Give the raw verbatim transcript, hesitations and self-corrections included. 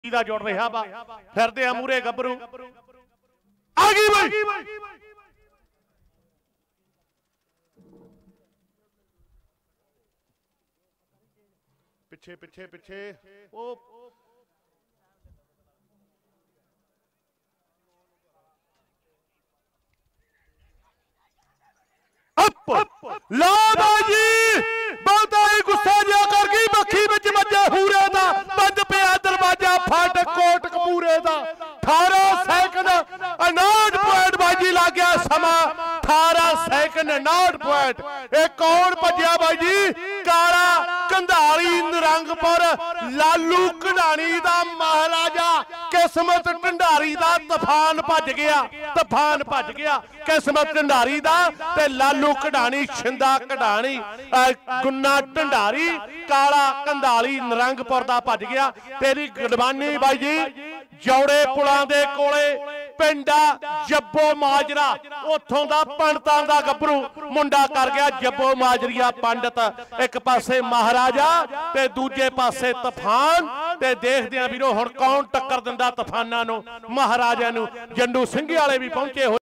ਦਾ ਜੁੜ ਰਿਹਾ ਵਾ ਫਿਰਦੇ ਆ ਮੂਰੇ ਗੱਭਰੂ ਆ ਗਈ ਬਈ ਪਿੱਛੇ ਪਿੱਛੇ ਪਿੱਛੇ ਉਹ ला बाजी बहुत ही गुस्सा जिहा कर गई मक्खी विच वज्जे हूरे दा बंद पिया दरवाजा फाटक कोट कपूरे दा अठारह सैकंड उनाहठ पॉइंट बाजी लग गया समा अठारह सैकंड उनाहठ पॉइंट ये कौन भज्या बाजी काला कंधाली निरंगपुर लालू कढ़ाणी दा महाराजा किस्मत ढंडारी दा तूफान भज गया तूफान भज गया किस्मत ढंडारी दा ते लालू कढ़ाणी छिंदा कढ़ाणी गुन्ना ढंडारी काला कंधाली निरंगपुर दा भज गया तेरी गडबानी बाई जी जौड़े पुलां दे कोले पिंडा जब्बो माजरा उथों दा पंडितां दा गभरू मुंडा कर गया जब्बो माजरिया पंडित एक पासे महाराजा ते दूजे पासे तूफान ते देखदे वीरो हुण कौन टक्कर दिंदा तूफानां नूं महाराजा नूं जंडू सिंघी वाले भी पहुंचे।